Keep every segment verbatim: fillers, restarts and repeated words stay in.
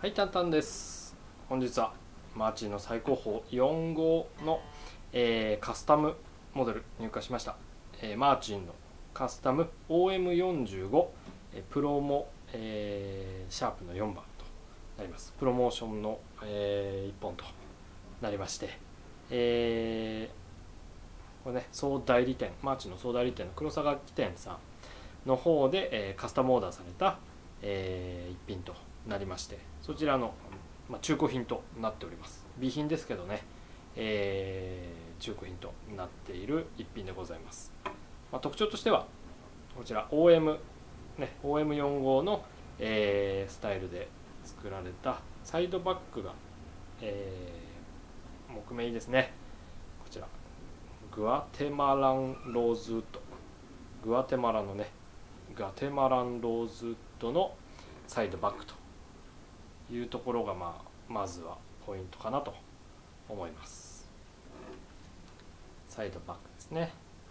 はい、タンタンです。本日はマーチンの最高峰よん号の、えーカスタムモデル入荷しました、えーマーチンのカスタム オーエムよんじゅうご、えープロモ、えーシャープのよんばんとなります。プロモーションの、えーいっぽんとなりまして、えーこれね、総代理店、マーチンの総代理店の黒坂機店さんの方で、えーカスタムオーダーされた、えー一品となりまして、そちらの、まあ、中古品となっております。備品ですけどね、えー中古品となっている一品でございます。まあ、特徴としてはこちら オーエム、ね、オーエムよん 号の、えースタイルで作られたサイドバッグが、えー木目いいですね。こちらグアテマランローズウッド、グアテマラのねガテマランローズウッドのサイドバッグというところが、まあ、まずはポイントかなと思います。サイドバッグですね。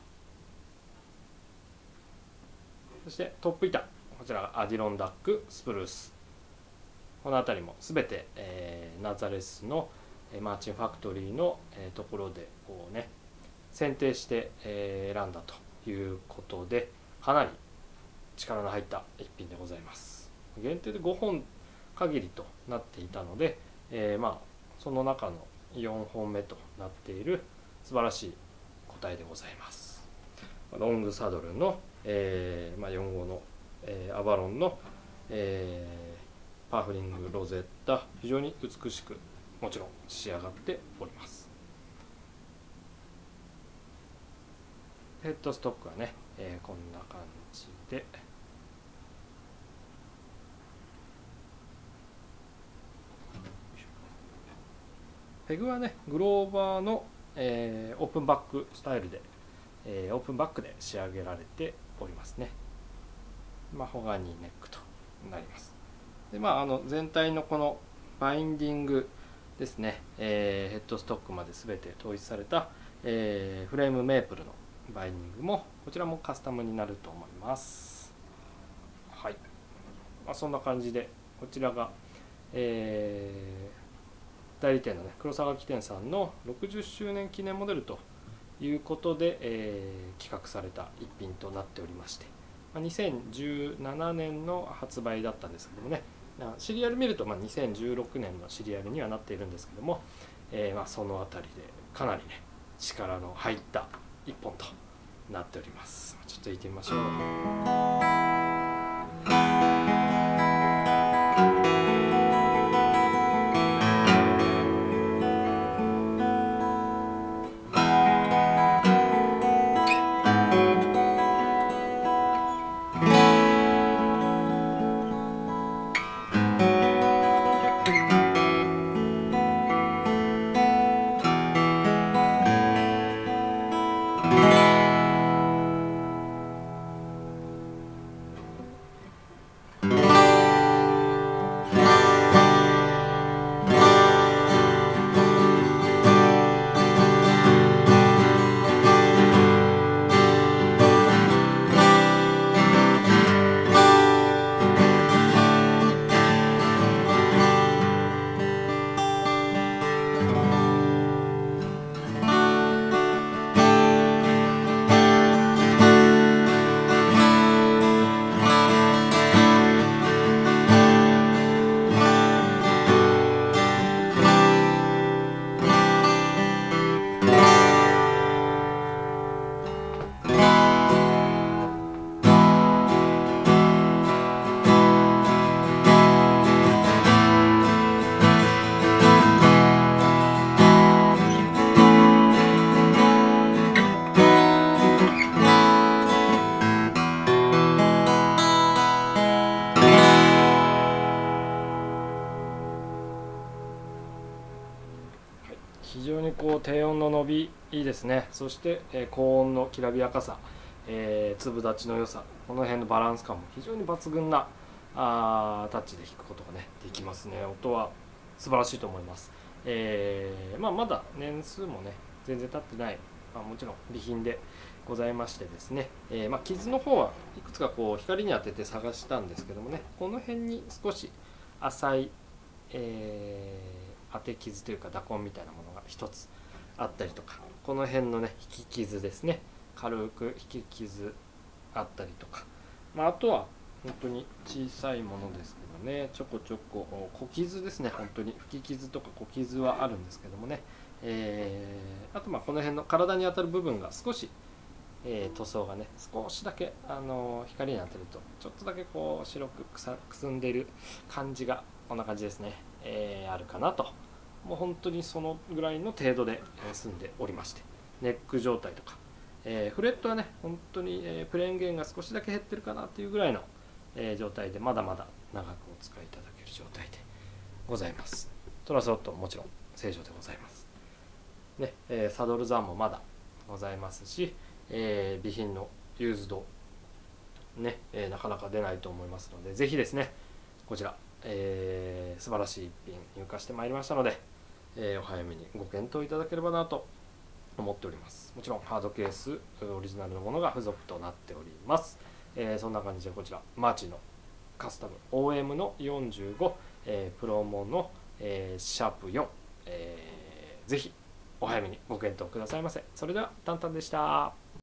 そしてトップ板、こちらアディロンダックスプルース、この辺りも全て、えー、ナザレスのマーチンファクトリーの、えー、ところでこうね選定して、えー、選んだということで、かなり力の入った一品でございます。限定でごほん限りとなっていたので、えー、まあその中のよんほんめとなっている素晴らしい個体でございます。ロングサドルの、えーまあ、よん号の、えー、アバロンの、えー、パーフリングロゼッタ、非常に美しくもちろん仕上がっております。ヘッドストックはね、えー、こんな感じでペグはねグローバーの、えー、オープンバックスタイルで、えー、オープンバックで仕上げられておりますね。マホガニーネックとなります。で、まあ、あの全体のこのバインディングですね、えー、ヘッドストックまで全て統一された、えー、フレームメープルのバインディングもこちらもカスタムになると思います。はい、まあ、そんな感じでこちらが、えー代理店のね黒沢機店さんのろくじゅっしゅうねん記念モデルということで、えー、企画された一品となっておりまして、にせんじゅうななねんの発売だったんですけどもね、シリアル見るとまあにせんじゅうろくねんのシリアルにはなっているんですけども、えー、まあそのあたりでかなりね力の入った一本となっております。ちょっと行ってみましょう。非常にこう低音の伸びいいですね。そして、えー、高音のきらびやかさ、えー、粒立ちの良さ、この辺のバランス感も非常に抜群なあータッチで弾くことがねできますね。音は素晴らしいと思います。えーまあ、まだ年数もね全然経ってない、まあ、もちろん備品でございましてですね、えーまあ、傷の方はいくつかこう光に当てて探したんですけどもね、この辺に少し浅い、 えー、当て傷というか打痕みたいなものが一つあったりとか、この辺のね引き傷ですね、軽く引き傷あったりとか、まあ、あとは本当に小さいものですけどね、ちょこちょこ小傷ですね、本当に吹き傷とか小傷はあるんですけどもね、えー、あとまあこの辺の体に当たる部分が少し、えー、塗装がね少しだけ、あのー、光に当てるとちょっとだけこう白くくさくすんでいる感じがこんな感じですね、えー、あるかなと。もう本当にそのぐらいの程度で済んでおりまして、ネック状態とか、えー、フレットはね本当に、えー、プレーン弦が少しだけ減ってるかなっていうぐらいの、えー、状態でまだまだ長くお使いいただける状態でございます。トラスロットもちろん正常でございますね、えー、サドルザーンもまだございますし、えー、備品のユーズドね、えー、なかなか出ないと思いますので、ぜひですねこちら、えー、素晴らしい一品入荷してまいりましたので、えー、お早めにご検討いただければなと思っております。もちろんハードケースオリジナルのものが付属となっております。えー、そんな感じでこちらマーチのカスタム オーエム のよんじゅうご、えー、プロモの、えー、シャープよん、えー、ぜひお早めにご検討くださいませ。それではタンタンでした。